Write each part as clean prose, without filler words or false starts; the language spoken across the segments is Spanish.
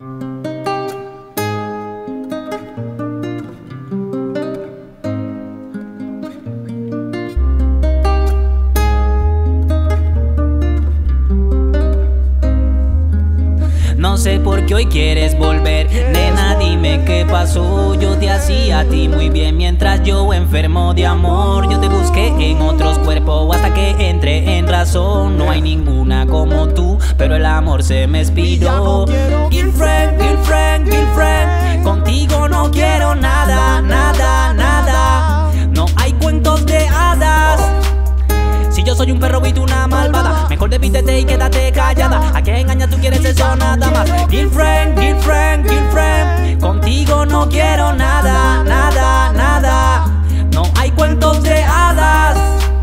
No sé por qué hoy quieres volver, nena, dime qué pasó. Yo te hacía a ti muy bien mientras yo enfermo de amor. Yo te busqué en otros cuerpos hasta que entré en razón. No hay ninguna como tú, pero el amor se me expiró. Girlfriend, girlfriend, girlfriend, contigo no quiero nada, nada, nada. No hay cuentos de hadas. Si yo soy un perro y tú una malvada, mejor despídete y quédate callada. ¿A quién engañas tú quieres eso nada más? Girlfriend, girlfriend, girlfriend, contigo no quiero nada, nada, nada. No hay cuentos de hadas.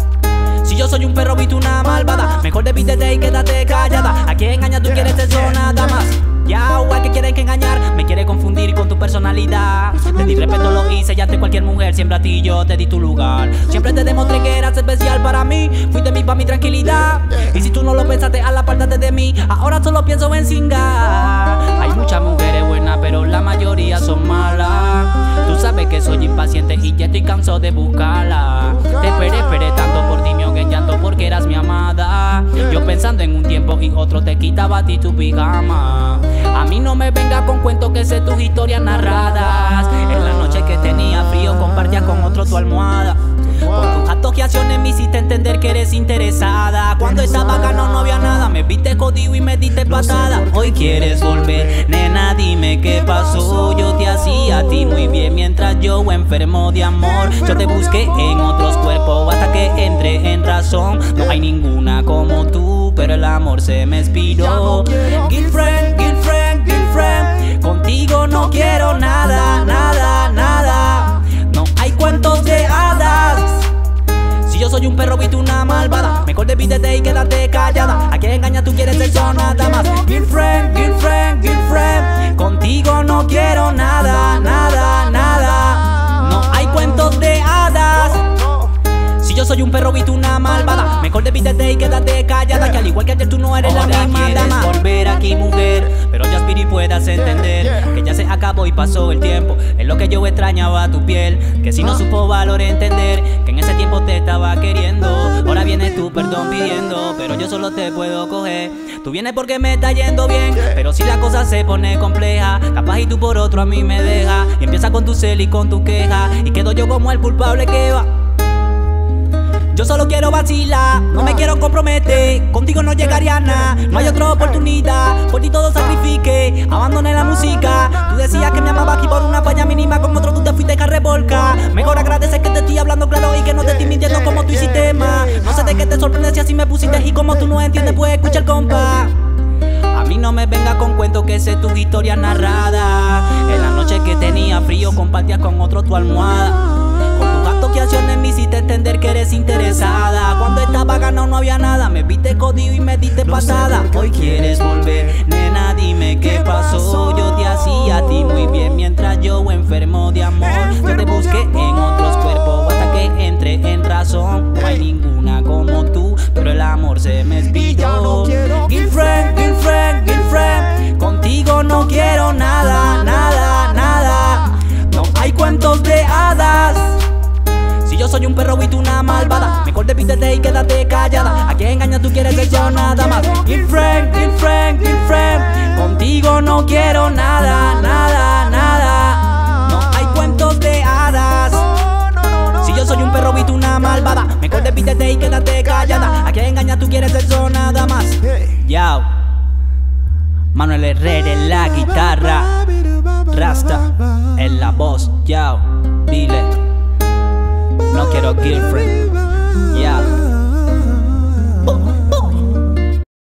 Si yo soy un perro y tú una malvada, mejor despídete y quédate callada. ¿A quién engañas tú quieres eso nada más? Ya, ¿a qué quieres que engañar? Me quiere confundir con tu personalidad. Te di respeto, lo hice y ante cualquier mujer. Siempre a ti yo te di tu lugar. Siempre te demostré que eras especial para mí. Fuiste mi mi tranquilidad. Y si tú no lo pensaste, a la parte de mí. Ahora solo pienso en cingar. Hay muchas mujeres buenas, pero la mayoría son malas. Tú sabes que soy impaciente y ya estoy cansado de buscarla. Te esperé tanto por ti, me ahogué en llanto porque eras mi amada. Yo pensando en un tiempo y otro te quitaba a ti tu pijama. A mí no me venga con cuentos que sé tus historias narradas. En la noche que tenía frío compartías con otro tu almohada. Con tus actos y acciones me hiciste entender que eres interesada. Cuando estaba gano no había nada, me viste jodido y me diste patada. Hoy quieres volver, nena, dime qué pasó. Yo te hacía a ti muy bien mientras yo enfermo de amor. Yo te busqué en otros cuerpos hasta que entré en razón. No hay ninguna como tú, pero el amor se me expiró. Girlfriend, girlfriend, girlfriend, contigo no quiero nada, nada, nada. No hay cuentos de hadas. Si yo soy un perro y tú una malvada, mejor despídete y quédate callada. ¿A quién engañas tú quieres eso nada más? Girlfriend, girlfriend, girlfriend, contigo no quiero nada, nada, nada. No hay cuentos de hadas. Si yo soy un perro y tú una malvada, mejor despídete y quédate callada. Que al igual que ayer tú no eres la misma dama. Volver aquí mujer, pero ya aspiro y puedas entender que ya se acabó y pasó el tiempo. Es lo que yo extrañaba tu piel, que si no supo valor entender que en ese tiempo te estaba queriendo. Ahora vienes tú perdón pidiendo, pero yo solo te puedo coger. Tú vienes porque me está yendo bien, pero si la cosa se pone compleja, capaz y tú por otro a mí me dejas. Y empieza con tu cel y con tu queja, y quedo yo como el culpable que va. Yo solo quiero vacilar, no me quiero comprometer. Contigo no llegaría a nada, no hay otra oportunidad. Por ti todo sacrifique, abandoné la música. Tú decías que me amabas y por una falla mínima con otro tú te fuiste a revolcar. Mejor agradecer que te estoy hablando claro y que no te estoy mintiendo como tú hiciste más. No sé de qué te sorprende si así me pusiste y como tú no entiendes pues escucha el compa. A mí no me venga con cuentos que sé tus historias narradas. En la noche que tenía frío compartías con otro tu almohada. Con tus actos y acciones me hiciste entender que eres interesada. Cuando estaba ganado no había nada, me viste jodido y me diste patada. Hoy quieres volver, nena, dime qué pasó. Yo te hacía a ti muy bien mientras yo enfermo de amor. Yo te busqué en otros cuerpos hasta que entré en razón. No hay ninguna como tú, pero el amor se me expiró. Girlfriend, girlfriend, girlfriend, contigo no quiero nada, nada, nada. No hay cuentos de hadas. Si yo soy un perro y tú una malvada, mejor despídete y quédate callada. ¿A quién engañas tú quieres eso nada más? Girlfriend, girlfriend, girlfriend, contigo no quiero nada, nada, nada. No hay cuentos de hadas. Si yo soy un perro y tú una malvada, mejor despídete y quédate callada. ¿A quién engañas tú quieres eso nada más? Yao, Manuel Herrera en la guitarra, Rasta en la voz, yao, dile. No quiero girlfriend.